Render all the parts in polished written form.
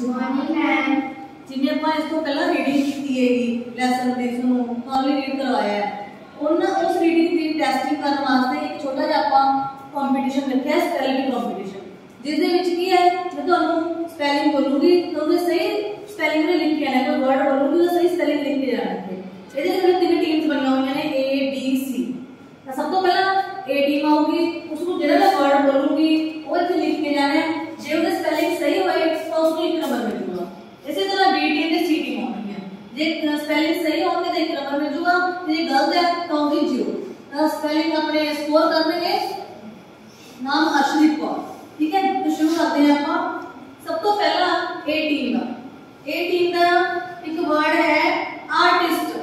Morning ma'am. जिन्हें ਆਪਾਂ ਇਸ ਤੋਂ ਪਹਿਲਾਂ ਰੀਡਿੰਗ ਕੀਤੀ ਹੈਗੀ ਲੈਸਨ ਦੀ ਤੁਹਾਨੂੰ ਕਾਲਨੀ ਰੀਡ ਕਰਵਾਇਆ ਹੈ ਉਹਨਾਂ ਉਸ ਰੀਡਿੰਗ ਦੀ ਟੈਸਟਿੰਗ ਕਰਨ ਵਾਸਤੇ ਇੱਕ ਛੋਟਾ ਜਿਹਾ ਆਪਾਂ ਕੰਪੀਟੀਸ਼ਨ ਰੱਖਿਆ ਸਪੈਲਿੰਗ ਕੰਪੀਟੀਸ਼ਨ ਜਿਸ ਦੇ ਵਿੱਚ ਕੀ ਹੈ ਮੈਂ ਤੁਹਾਨੂੰ ਸਪੈਲਿੰਗ ਬੋਲੂੰਗੀ ਤੁਹਾਨੂੰ ਸਹੀ ਸਪੈਲਿੰਗ ਨੂੰ ਲਿਖ ਕੇ ਆਣਾ ਕੋਈ ਵਰਡ ਬੋਲੂੰਗੀ ਉਹ ਸਹੀ ਸਪੈਲਿੰਗ ਲਿਖ ਕੇ ਜਾਣਾ ਹੈ ਇਹਦੇ ਵਿੱਚ ਤਿੰਨ ਟੀਮਸ ਬਣੀਆਂ ਹੋਈਆਂ ਨੇ A B C ਤਾਂ ਸਭ ਤੋਂ ਪਹਿਲਾਂ A ਟੀਮ ਆਊਗੀ ਉਸ ਨੂੰ ਜਿਹੜਾ ਮੈਂ ਵਰਡ ਬੋਲੂੰਗੀ ਉਹ ਇੱਥੇ ਲਿਖ ਕੇ ਜਾਣਾ ਹੈ ਜੇ ਉਹਦਾ ਸਪੈਲਿੰਗ ਸਹੀ ਹੋਏ ਤਾਂ ਉਸ ਨੂੰ 1 ਨੰਬਰ ਮਿਲੂਗਾ इसी तरह B टीम ने C टीम होनी है जे स्पेलिंग सही होंगे तो 1 नंबर मिल जाएगा जे गलत है तो होगी 0 स्पेलिंग अपने स्कोर कर देंगे नाम अर्शदीप कौर ठीक है तो शुरू करते हैं आप सब तो पहला A टीम का एक वर्ड है आर्टिस्ट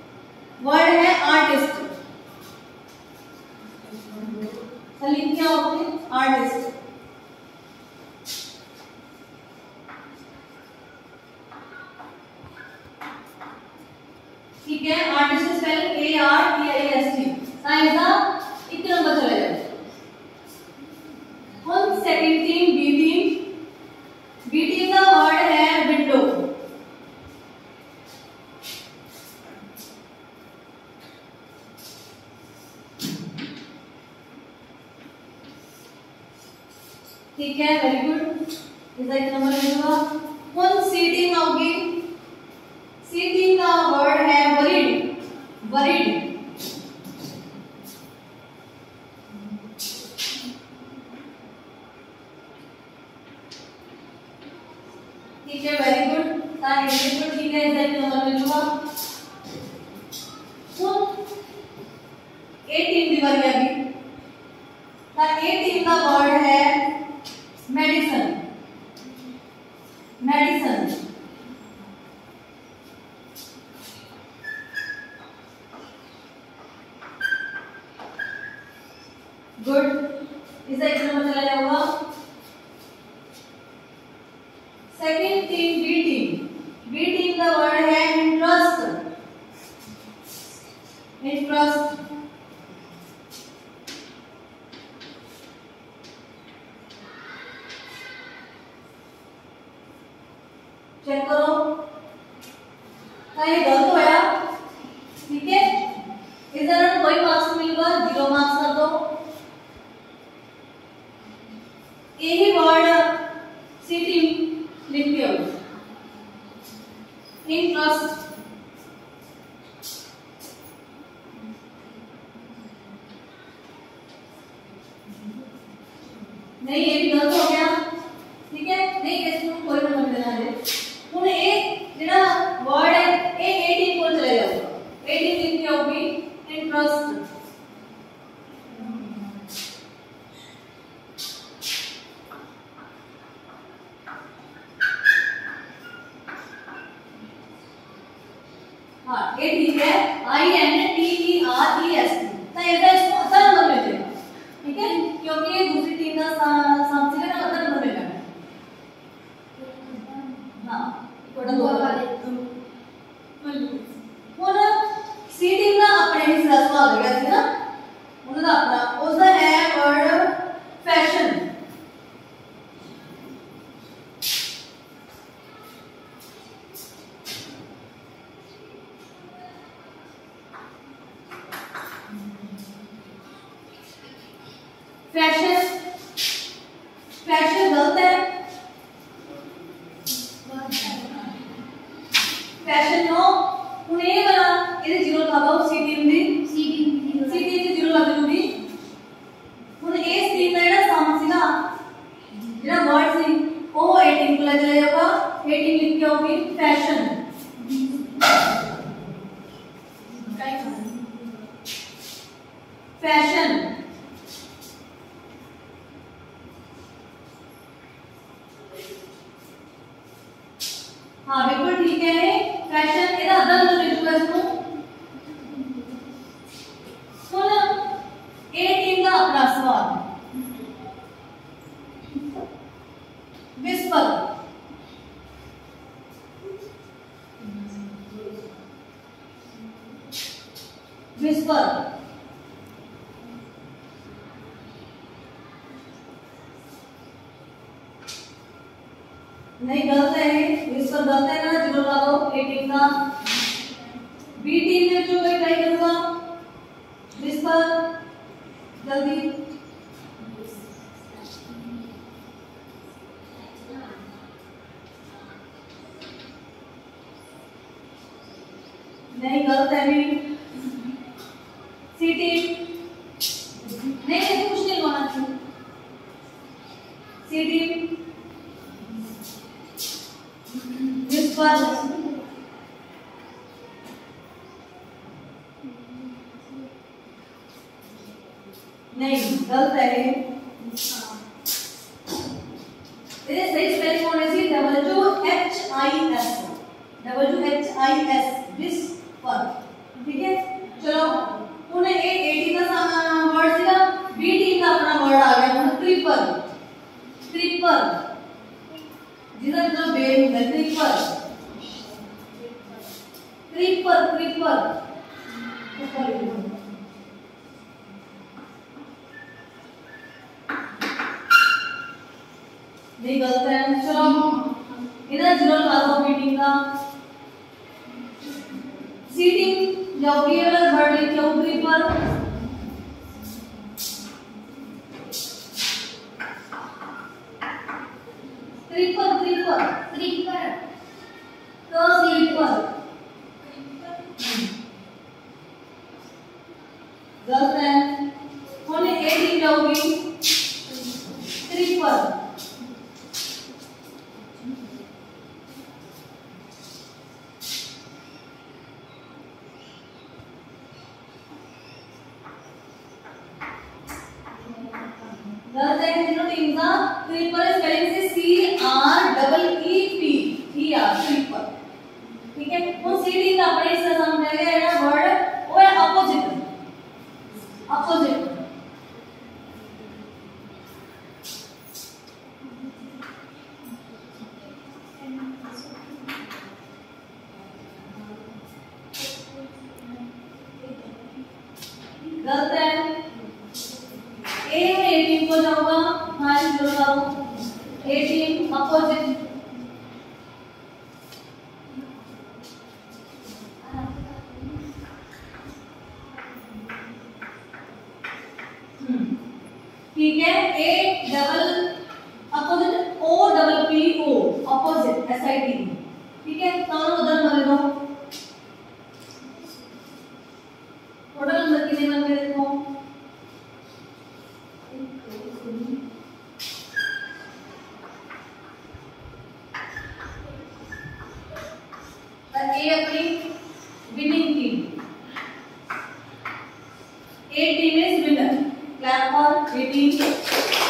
लिख क्या होते हैं आर्टिस्ट ठीक है आर्टिस्ट स्पेलिंग ARTIST साइंस का 1 नंबर चला जाए और सेकंड टीम B टीम का वर्ड है विंडो ठीक है वेरी गुड इसका 1 नंबर मिलेगा और C टीम आओगी C टीम का वर्ड है वरीड ठीक है वेरी गुड ठीक है इसका 1 नंबर मिलूंगा तो A टीम की बारी अभी A टीम का वर्ड है मेडिसिन गुड इसका 1 नंबर चला जाएगा सेकंड टीम B टीम का वर्ड है इंटरेस्ट चेक करो ये गलत होया ठीक है इस तरह कोई मार्क्स मिलेगा 0 मार्क्स कर दो यही वर्ड C टीम लिख के आओ इंटरेस्ट नहीं ये भी गलत हो गया ठीक है नहीं इसमें कोई नंबर देना है ਹੁਣ ਇਹ ਜਿਹੜਾ वर्ड है ये A टीम को चले जाओगा A टीम लिख के आओगी इंटरेस्ट हाँ ये ठीक है INTEREST तो इसको अच्छा नंबर मिल जाएगा ठीक है क्योंकि ये दूसरी टीम का सामने ना अच्छा नंबर मिलेगा हाँ टोटल 2 वाले ਹੁਣ C टीम ਦਾ ਆਪਣੇ ਹਿੱਸਾ ਸਵਾਲ ਗਿਆ ਸੀ ਨਾ ਉਹਨਾਂ ਦਾ ਆਪਣਾ ਉਸ ਦਾ ਹੈ ਵਰਡ ਫੈਸ਼ਨ फैशन गलत है फैशन नो ਹੁਣ ਇਹ ਵਾਲਾ ਇਹਦੇ 0 ਲਗਾ ਦੋ C टीम ਦੀ 0 ਲੱਗ ਜੂਗੀ ਹੁਣ ਇਸ टीम ਦਾ ਜਿਹੜਾ ਸਮ ਸੀਗਾ ਜਿਹੜਾ ਵਰਡ ਸੀ ਉਹ A टीम ਕੋਲ ਚਲਾ ਜਾਊਗਾ A टीम ਲਿਖ ਕੇ ਆਉਗੀ फैशन हाँ बिल्कुल ठीक है फैशन ਇਹਦਾ ਅੱਧਾ ਨੰਬਰ ਮਿਲ ਜੂਗਾ इसको ਹੁਣ A टीम ਦਾ ਆਪਣਾ ਸਵਾਲ विस्पर नहीं गलत है, इस पर गलत है ना, जीरो लगा दो। ए टीम का बी टीम में जो मैं ट्राई करूंगा इस पर जल्दी नहीं गलत है भी। सी टीम नहीं कुछ नहीं होना चाहिए। सी टीम इस पर नहीं गलत है। ये सही स्पेलिंग होने से WHIS दिस पर, ठीक है। चलो उन्हें ए टी का वर्ड सीधा, बी टी का अपना वर्ड आ गया ट्रिपल। ट्रिपल जिसका मतलब बेन है, ट्रिपल ट्रिपल ट्रिपल नहीं गलत है। चलो इधर जीरो लगा दो बी टीम का। सी टीम जाओगी वाला वर्ड लिख लो ट्रिपल। ट्रिपल ट्रिपल ट्रिपल तो ट्रिपल गलत है। होने ए टीम जाओगी ट्रिपल। गलत है तीनों टीम का। ट्रिपल स्पेलिंग से CREEP ट्रिपल, ठीक है। वो सी टीम का अपने इससे समझाया गया है वर्ड वो है अपोजिट। अपोजिट गलत है। ए टीम को जाऊंगा हमारे जो लगाओ ए टीम अपोजिट। ठीक है। A double opposite O double P O opposite SIT, ठीक है। दोनों उधर बने दो। टोटल नंबर कितने बन गए देखो। ए अपनी winning team, A team is winner. Clap for A team.